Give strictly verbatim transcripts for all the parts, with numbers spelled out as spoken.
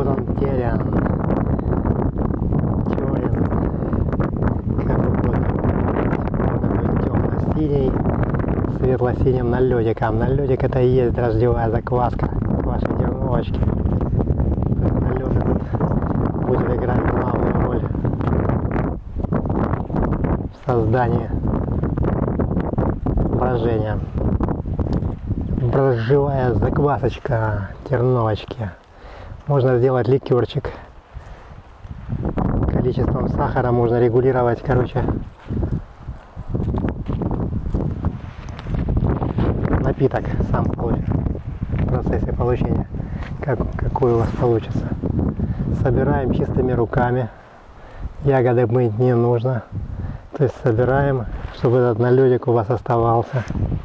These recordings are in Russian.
вот он терян. Терян. Как угодно. Он такой темно-синий, светло-синим налетиком. Налетик это и есть дрожжевая закваска вашей терновочки. Налет этот будет играть главную роль в создании брожения. Дрожжевая заквасочка терновочки. Можно сделать ликерчик. Количеством сахара можно регулировать, короче, напиток сам в процессе получения, как, какой у вас получится. Собираем чистыми руками. Ягоды мыть не нужно. То есть собираем, чтобы этот налетик у вас оставался.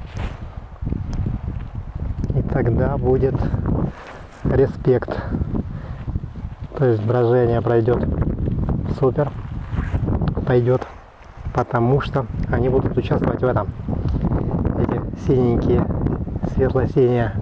И тогда будет респект. То есть брожение пройдет супер. Пойдет. Потому что они будут участвовать в этом. Эти синенькие, светло-синие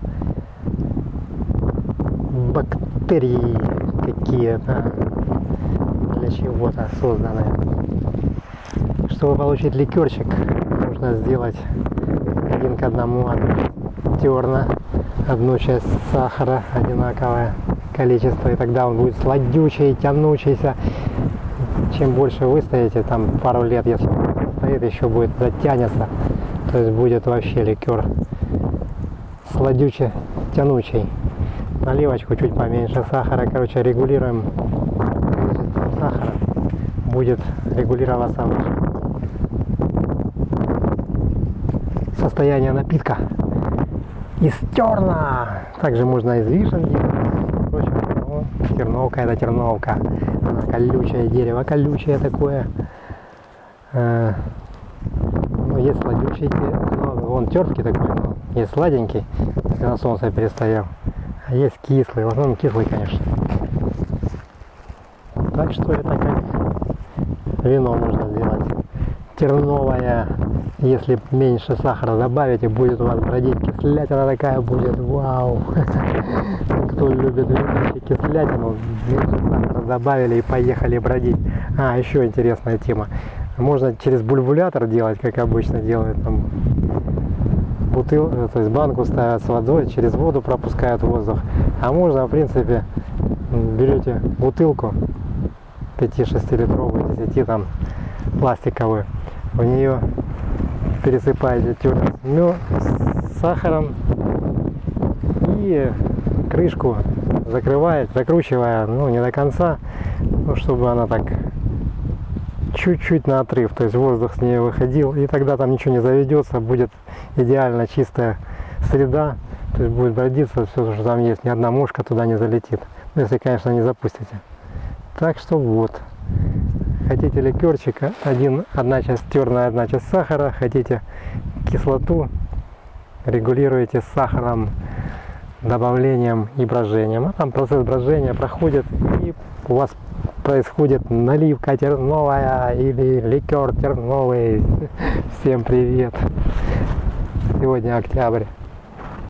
бактерии какие-то для чего-то созданные. Чтобы получить ликерчик, нужно сделать один к одному одну часть терна, одну часть сахара, одинаковое количество, и тогда он будет сладючий, тянучийся. Чем больше вы стоите, там пару лет, если он стоит, еще будет затянется, то есть будет вообще ликер сладючий, тянучий. Наливочку чуть поменьше сахара, короче, регулируем количество сахара, будет регулироваться состояние напитка из терна. Также можно из вишен делать. Впрочем, ну, терновка это терновка. Она колючее дерево, колючее такое. Э, ну, есть сладючий, ну, он терпкий такой, но есть сладенький, если на солнце перестоял. А есть кислый, в основном кислый, конечно. Так что это как вино можно сделать. Терновое, если меньше сахара добавите, будет у вас бродить кислятина такая будет, вау! Кто любит вино и кислятину, меньше сахара добавили и поехали бродить. А, еще интересная тема. Можно через бульбулятор делать, как обычно делают, там, бутыл, то есть банку ставят с водой, через воду пропускают воздух. А можно, в принципе, берете бутылку пяти-шестилитровую, десяти там пластиковую, в нее пересыпаете терн с сахаром и крышку закрываете, закручивая, ну не до конца, ну, чтобы она так чуть-чуть на отрыв, то есть воздух с нее выходил, и тогда там ничего не заведется, будет идеально чистая среда, то есть будет бродиться все, что там есть, ни одна мушка туда не залетит, ну, если, конечно, не запустите. Так что вот, хотите ликерчика, один, одна часть терна, одна часть сахара, хотите кислоту, регулируете сахаром, добавлением и брожением, а там процесс брожения проходит, и у вас происходит наливка терновая или ликер терновый. Всем привет! Сегодня октябрь.